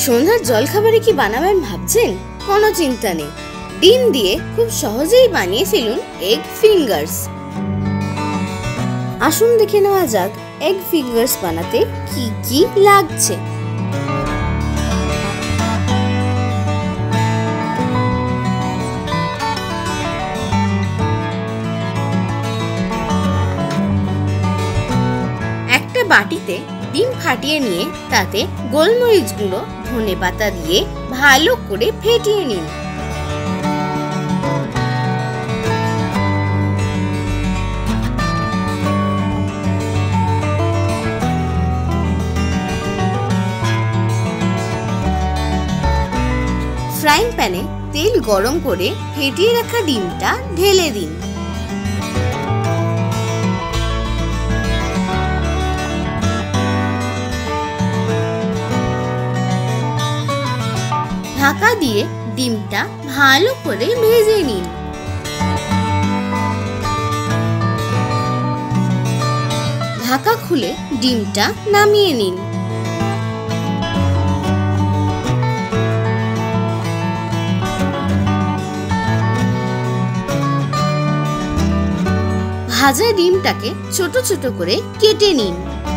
সন্ধ্যার জলখাবারে কি বানাবেন ভাবছেন? কোনো চিন্তা নেই, ডিম দিয়ে খুব সহজেই বানিয়ে ফেলুন এগ ফিঙ্গার্স। আসুন দেখে নেওয়া যাক এগ ফিঙ্গার্স বানাতে কি কি লাগছে। একটা বাটিতে ডিম ফাটিয়ে নিয়ে তাতে গোলমরিচ গুঁড়ো, ধনেপাতা দিয়ে ভালো করে ফেটিয়ে নিন। ফ্রাইং প্যানে তেল গরম করে ফেটিয়ে রাখা ডিমটা ঢেলে দিন। ঢাকা দিয়ে ডিমটা ভালো করে ভেজে নিন। ঢাকা খুলে ডিমটা নামিয়ে নিন। ভাজা ডিমটাকে ছোট ছোট করে কেটে নিন।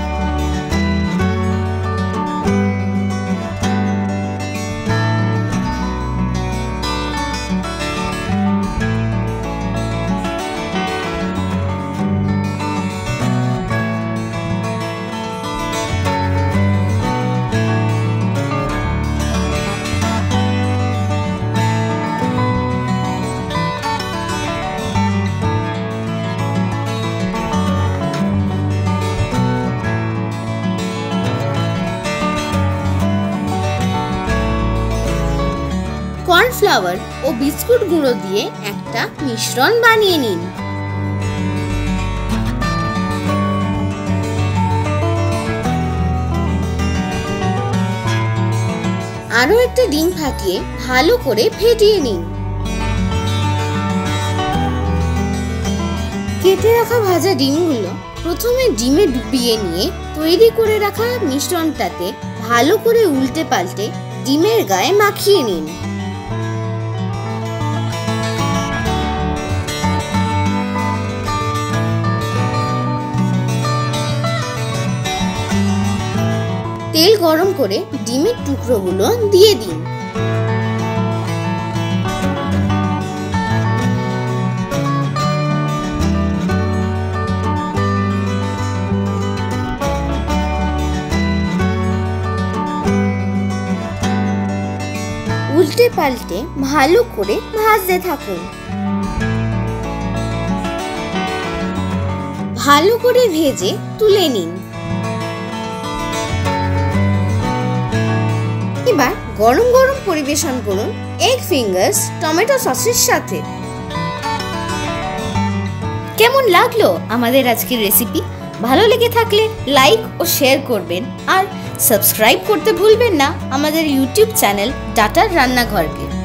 কর্নফ্লাওয়ার ও বিস্কুট গুঁড়ো দিয়ে একটা মিশ্রণ বানিয়ে নিন। আরো একটা ডিম ফাটিয়ে ভালো করে ফেটিয়ে নিন। কেটে রাখা ভাজা ডিমগুলো প্রথমে ডিমে ডুবিয়ে নিয়ে তৈরি করে রাখা মিশ্রণটাতে ভালো করে উল্টে পাল্টে ডিমের গায়ে মাখিয়ে নিন। তেল গরম করে ডিমের টুকরোগুলো দিয়ে দিন। উল্টে পাল্টে ভালো করে ভাজতে থাকুন। ভালো করে ভেজে তুলে নিন। এবার গরম গরম পরিবেশন করুন এগ ফিঙ্গার্স টমেটো সসের সাথে। কেমন লাগলো আমাদের আজকের রেসিপি? ভালো লেগে থাকলে লাইক ও শেয়ার করবেন আর সাবস্ক্রাইব করতে ভুলবেন না আমাদের ইউটিউব চ্যানেল ডাটার রান্নাঘরকে।